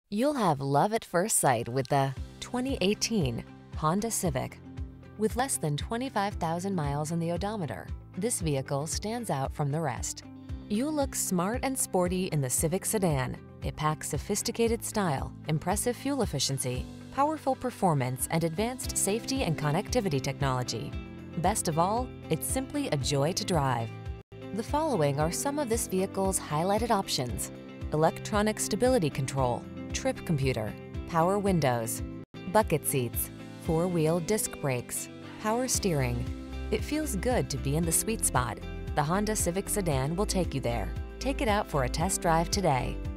You'll have love at first sight with the 2018 Honda Civic. With less than 25,000 miles on the odometer, this vehicle stands out from the rest. You'll look smart and sporty in the Civic sedan. It packs sophisticated style, impressive fuel efficiency, powerful performance, and advanced safety and connectivity technology. Best of all, it's simply a joy to drive. The following are some of this vehicle's highlighted options: electronic stability control, trip computer, power windows, bucket seats, four-wheel disc brakes, power steering. It feels good to be in the sweet spot. The Honda Civic sedan will take you there. Take it out for a test drive today.